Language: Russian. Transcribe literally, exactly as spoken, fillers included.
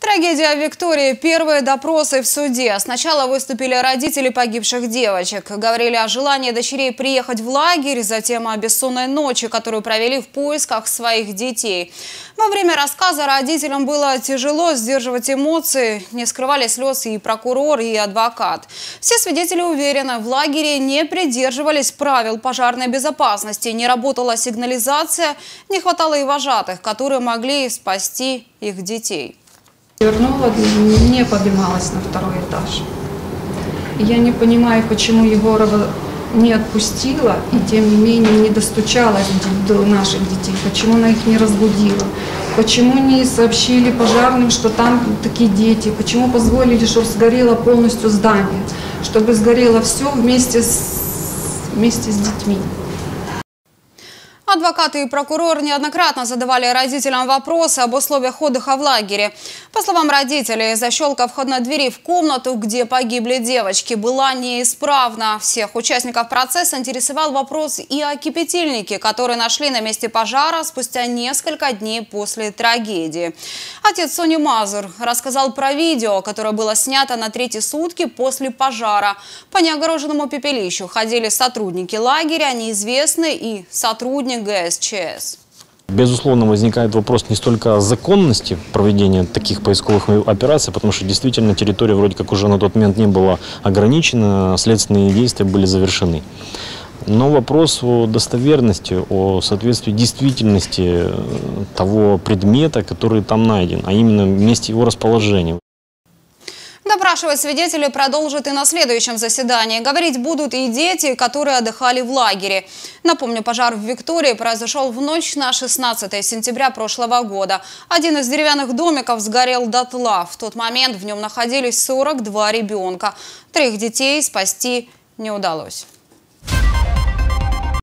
Трагедия в Виктории. Первые допросы в суде. Сначала выступили родители погибших девочек. Говорили о желании дочерей приехать в лагерь, затем о бессонной ночи, которую провели в поисках своих детей. Во время рассказа родителям было тяжело сдерживать эмоции. Не скрывали слез и прокурор, и адвокат. Все свидетели уверены, в лагере не придерживались правил пожарной безопасности, не работала сигнализация, не хватало и вожатых, которые могли спасти их детей. Вернула, не поднималась на второй этаж. Я не понимаю, почему Егорова не отпустила и тем не менее не достучалась до наших детей, почему она их не разбудила, почему не сообщили пожарным, что там такие дети, почему позволили, чтобы сгорело полностью здание, чтобы сгорело все вместе с, вместе с детьми. Адвокаты и прокурор неоднократно задавали родителям вопросы об условиях отдыха в лагере. По словам родителей, защелка входной двери в комнату, где погибли девочки, была неисправна. Всех участников процесса интересовал вопрос и о кипятильнике, который нашли на месте пожара спустя несколько дней после трагедии. Отец Сони Мазур рассказал про видео, которое было снято на третьи сутки после пожара. По неогороженному пепелищу ходили сотрудники лагеря, неизвестный и сотрудник ГСЧС. Безусловно, возникает вопрос не столько о законности проведения таких поисковых операций, потому что действительно территория вроде как уже на тот момент не была ограничена, следственные действия были завершены. Но вопрос о достоверности, о соответствии действительности того предмета, который там найден, а именно месте его расположения. Допрашивать свидетелей продолжат и на следующем заседании. Говорить будут и дети, которые отдыхали в лагере. Напомню, пожар в Виктории произошел в ночь на шестнадцатое сентября прошлого года. Один из деревянных домиков сгорел дотла. В тот момент в нем находились сорок два ребенка. Трех детей спасти не удалось.